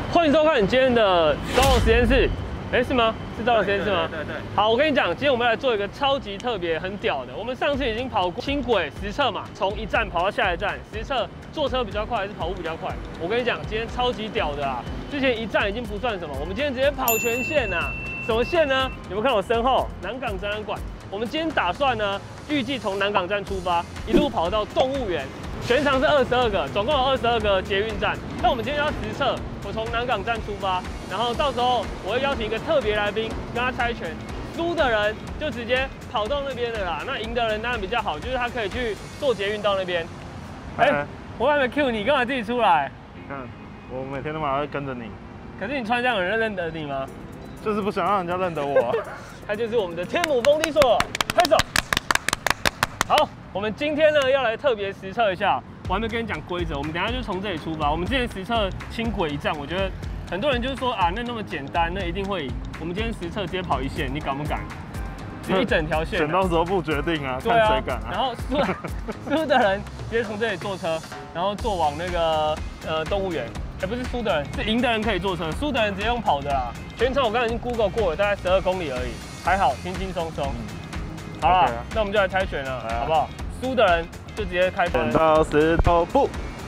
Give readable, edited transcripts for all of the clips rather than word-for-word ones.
欢迎收看今天的招龙实验室。是吗？是招龙实验室吗？对。好，我跟你讲，今天我们来做一个超级特别、很屌的。我们上次已经跑过轻轨实测嘛，从一站跑到下一站，实测坐车比较快还是跑步比较快？我跟你讲，今天超级屌的啊！之前一站已经不算什么，我们今天直接跑全线啊！什么线呢？有没有看我身后南港展览馆？我们今天打算呢，预计从南港站出发，一路跑到动物园。 全长是22个，总共有22个捷运站。那我们今天要实测，我从南港站出发，然后到时候我会邀请一个特别来宾跟他猜拳，输的人就直接跑到那边的啦。那赢的人当然比较好，就是他可以去坐捷运到那边。我还没 Q 你，干嘛自己出来？ 看，我每天都马上会跟着你。 可是你穿这样，有人认得你吗？ 就是不想让人家认得我。 他就是我们的天母风力所，拍手。好。 我们今天呢要来特别实测一下，我还没跟你讲规则，我们等一下就从这里出发。我们之前实测轻轨一站，我觉得很多人就是说啊，那么简单，那一定会赢。我们今天实测直接跑一线，你敢不敢？一整条线、啊， 选到时候不决定啊，看谁敢啊。 然后输的人直接从这里坐车，然后坐往那个动物园。不是输的人，是赢的人可以坐车，输的人直接用跑的啦。全程我刚才已经 Google 过了，大概12公里而已，还好，轻轻松松。好啦， okay 那我们就来猜拳了，好不好？ 输的人就直接开始。 剪刀石头布。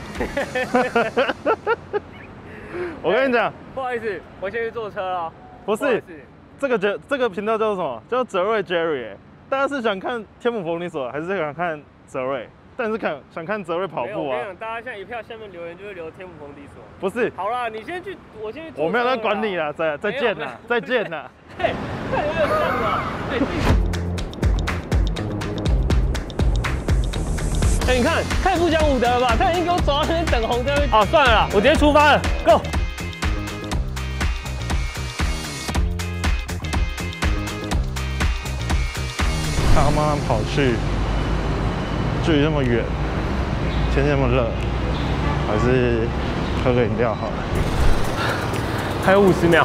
我跟你讲， 不好意思，我先去坐车了。 不是，这个频道叫做什么？叫泽瑞 Jerry。大家是想看天母风力所，还是想看泽瑞？但是想看泽瑞跑步啊。我跟你讲， 大家现在一票下面留言就会留天母风力所。 不是。 好啦，你先去，我先去。 我没有在管你啦，再见啦，再见啦。 嘿，看有没有这样的？你看，太不讲武德了吧？他已经给我走到那边等红灯。好，算了啦，我直接出发了 ，Go！ 他慢慢跑去，距离那么远，天气那么热，还是喝个饮料好了。 还有50秒，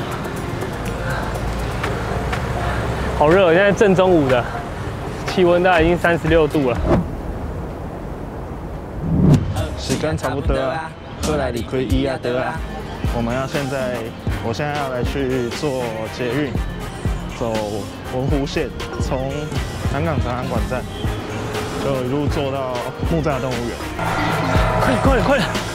好热，现在正中午的，气温大概已经36度了。 时间差不多啊，过来离开伊亚德啊。我现在要来去坐捷运，走文湖线，从南港展览馆站，就一路坐到木栅动物园。 快点！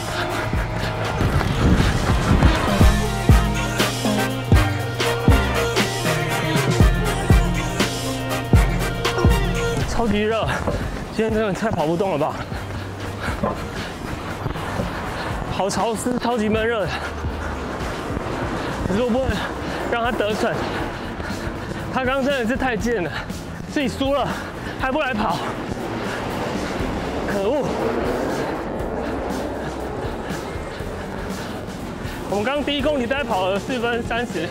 超级热，今天真的太跑不动了吧？ 好潮湿，超级闷热的。可是我不能让他得逞，他刚刚真的是太贱了，自己输了还不来跑，可恶！我们刚第1公里大概跑了4分30。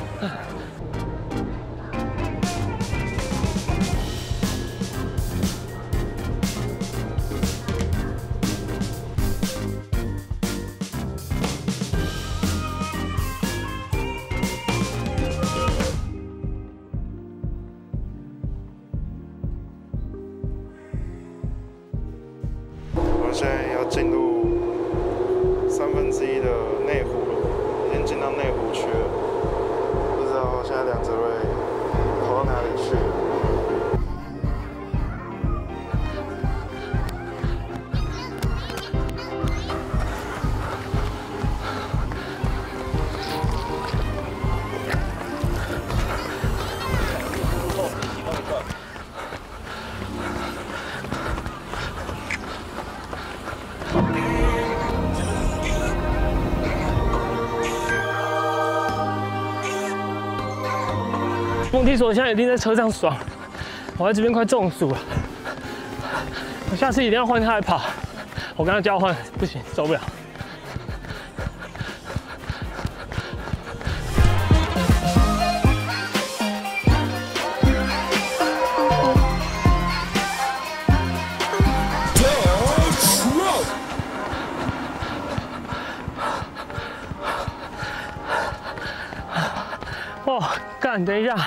现在要进入1/3的内湖路，已经进到内湖区了。不知道现在梁泽瑞跑到哪里去了。 风力所现在一定在车上爽，我在这边快中暑了。我下次一定要换他来跑，我跟他交换，不行，受不了。哇，干，等一下。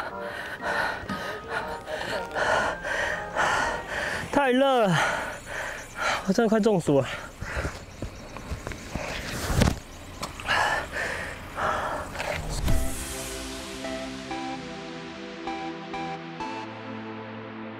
太热了，我真的快中暑了。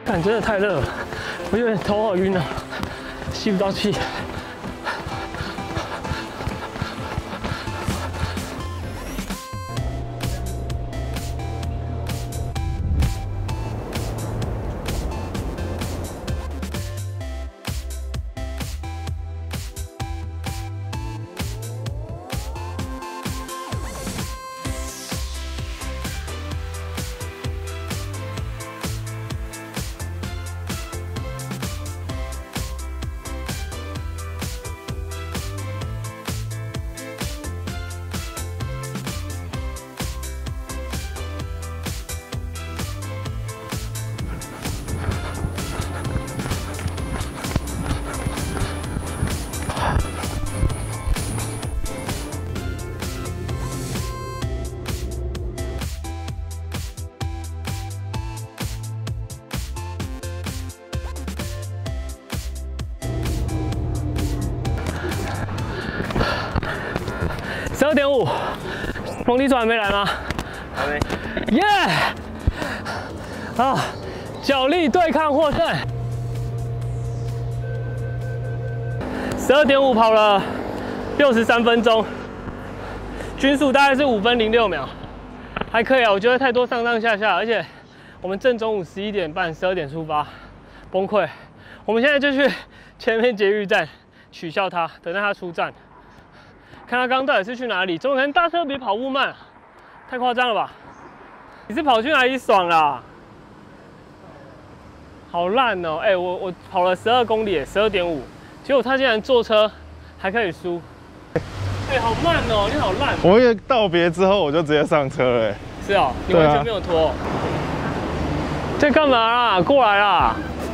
干，真的太热了，我有点头好晕啊，吸不到气。12.5，蒙迪手还没来吗？ 还没。 耶！啊，脚力对抗获胜。12.5跑了63分钟，均速大概是5分06秒，还可以啊。我觉得太多上上下下，而且我们正中午11点半12点出发，崩溃。我们现在就去前面捷运站取笑他，等待他出站。 看他刚到底是去哪里？怎么可能大车比跑步慢？太夸张了吧！你是跑去哪里爽啦？好烂哦！哎，我跑了12公里，12.5，结果他竟然坐车还可以输。哎，好慢哦！你好烂。 我也道别之后我就直接上车了。 是哦，你完全没有拖。在干嘛啦？过来啦！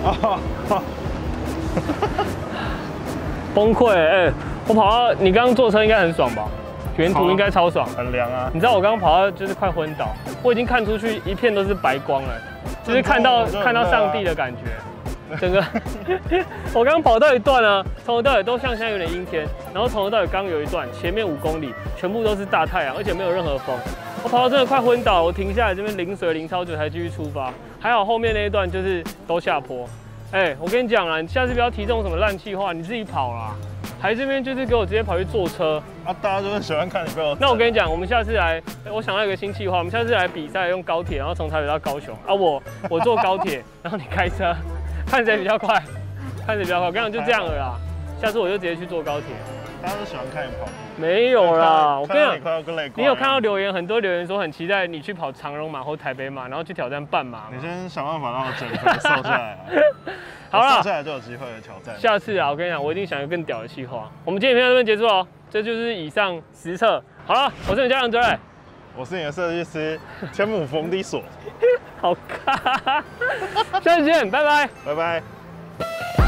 崩溃哎！ 我跑到你刚刚坐车应该很爽吧？沿途应该超爽， 很凉啊！ 你知道我刚刚跑到就是快昏倒，我已经看出去一片都是白光了，就是看到上帝的感觉。整个我刚刚跑到一段呢，从头到尾都像现在有点阴天，然后从头到尾刚有一段前面5公里全部都是大太阳，而且没有任何风。我跑到真的快昏倒，我停下来这边淋水淋超久才继续出发，还好后面那一段就是都下坡。哎，我跟你讲啦，你下次不要提这种什么烂气话，你自己跑啦。 还这边就是给我直接跑去坐车啊！大家就是喜欢看你被我。 那我跟你讲，我们下次来，我想到一个新计划，我们下次来比赛，用高铁，然后从台北到高雄啊，我坐高铁，然后你开车，看谁比较快，看谁比较快。我跟你讲，就这样了啦。下次我就直接去坐高铁。 大家都喜欢看你跑步。 没有啦，我跟你讲， 你有看到留言，很多留言说很期待你去跑长荣马或台北马，然后去挑战半马。 你先想办法让我减肥瘦下来。 好了， 瘦下来就有机会挑战。 下次啊，我跟你讲，我一定想一个更屌的计划。我们今天影片到这边结束哦，这就是以上实测。好了，我是你家长哲磊， 我是你的设计师天母冯迪索。 好咖，下次见，拜拜， 拜拜。